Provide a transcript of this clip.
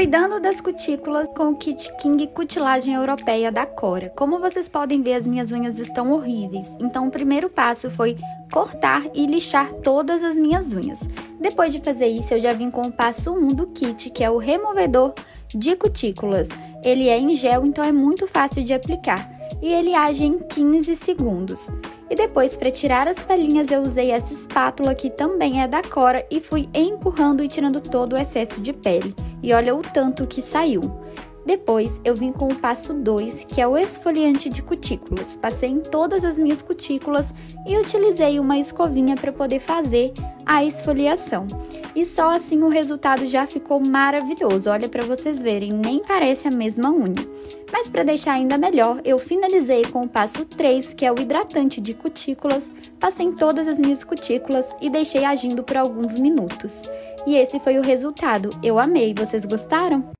Cuidando das cutículas com o Kit King Cutilagem Europeia da Cora. Como vocês podem ver, as minhas unhas estão horríveis, então o primeiro passo foi cortar e lixar todas as minhas unhas. Depois de fazer isso, eu já vim com o passo 1 do kit, que é o removedor de cutículas. Ele é em gel, então é muito fácil de aplicar e ele age em 15 segundos. E depois, para tirar as palhinhas, eu usei essa espátula que também é da Cora e fui empurrando e tirando todo o excesso de pele. E olha o tanto que saiu. Depois, eu vim com o passo 2, que é o esfoliante de cutículas. Passei em todas as minhas cutículas e utilizei uma escovinha para poder fazer a esfoliação. E só assim o resultado já ficou maravilhoso. Olha para vocês verem, nem parece a mesma unha. Mas para deixar ainda melhor, eu finalizei com o passo 3, que é o hidratante de cutículas. Passei em todas as minhas cutículas e deixei agindo por alguns minutos. E esse foi o resultado. Eu amei. Vocês gostaram?